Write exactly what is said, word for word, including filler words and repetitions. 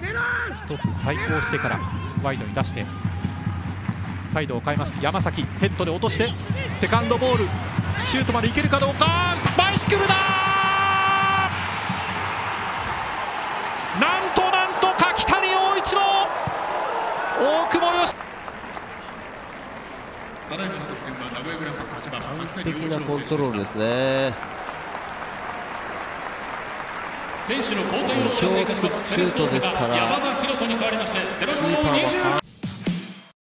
一つ再考してからワイドに出してサイドを変えます。山崎ヘッドで落としてセカンドボール、シュートまでいけるかどうか。バイシクルだ。なんとなんと柿谷陽一郎、大久保嘉。 完璧なコントロールですね。 選手の交代を知らせいたします。シュートですから、山田大翔に代わりまして背番号にじゅう